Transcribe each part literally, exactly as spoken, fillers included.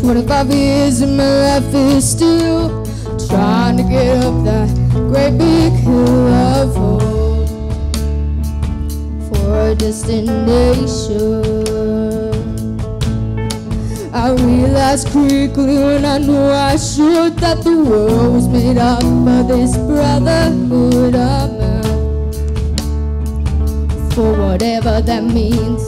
twenty-five years and my life is still trying to get up that great big hill of hope for a destination. I realized quickly when I knew I should that the world was made up of this brotherhood of man, for whatever that means.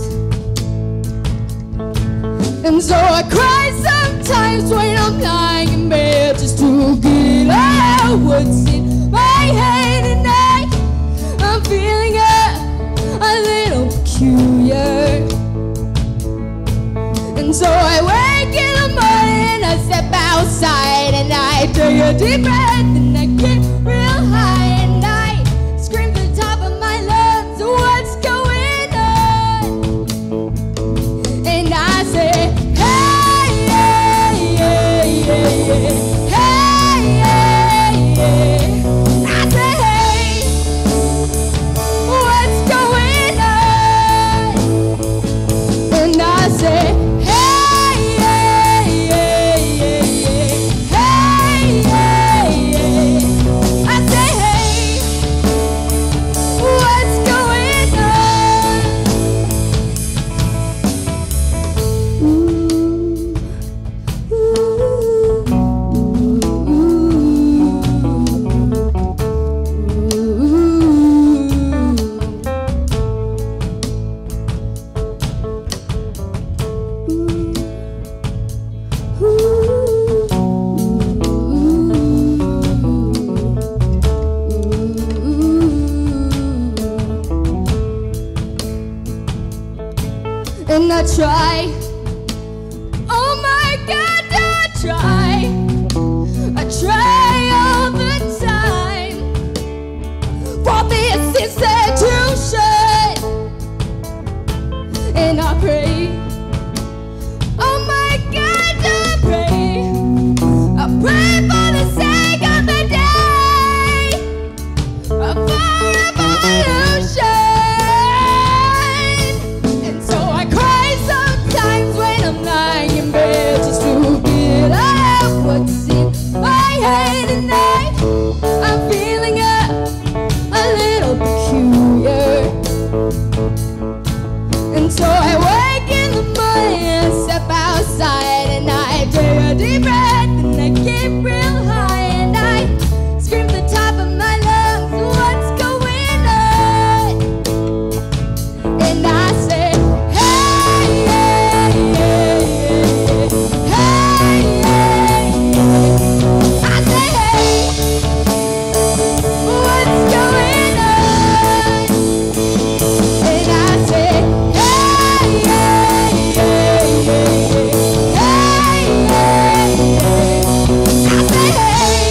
And so I cry sometimes when I'm lying in bed just to get out what's in my head. And I, I'm feeling a, a little peculiar. And so I wake in the morning and I step outside and I take a deep breath and I get real high and I scream to the top of my lungs, what's going on? And I say, hey, hey, hey, hey, hey, hey, hey, hey. I say, hey, what's going on? And I say, and I try, oh my God, I try, I try all the time for this institution, and I pray, oh my God, I pray, I pray for the sake of the day, for revolution. What's in my head at night? I'm feeling a, a little peculiar. And so I wake in the morning and step outside and I take a deep breath and I get real high and I scream to the top of my lungs, what's going on? And I say, hey, hey, hey, hey, hey, hey. I say, hey, what's going on? And I say, hey, hey, hey, hey, hey, hey, hey. I say, hey,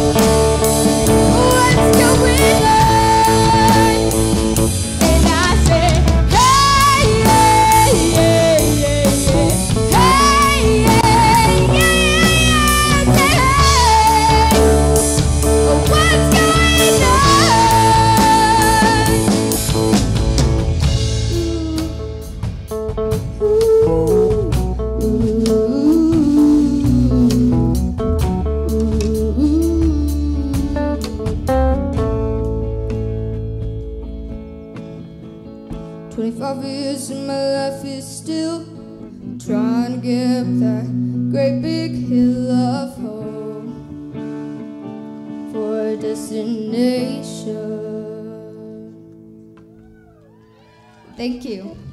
what's going on? And I say, hey, hey, hey, hey, hey, hey, hey, what's going on? twenty-five years and my life is still trying to get up that great big hill of hope for a destination. Thank you.